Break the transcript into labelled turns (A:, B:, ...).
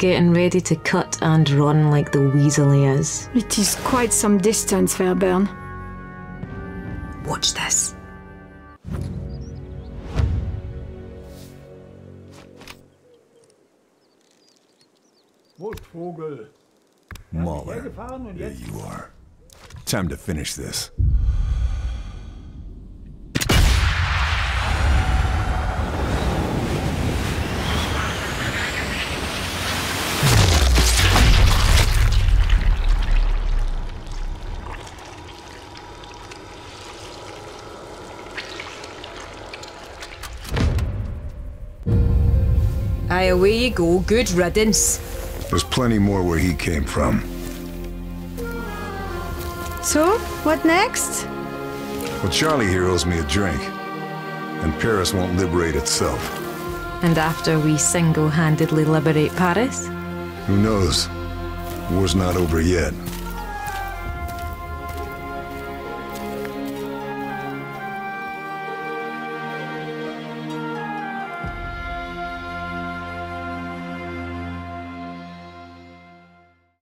A: getting ready to cut and run like the weasel he is.
B: It is quite some distance, Fairburne.
A: Watch this.
C: Mahler, there you are. Time to finish this.
A: Aye, away you go. Good riddance.
C: There's plenty more where he came from.
B: So, what next?
C: Well, Charlie here owes me a drink. And Paris won't liberate itself.
A: And after we single-handedly liberate Paris?
C: Who knows? War's not over yet.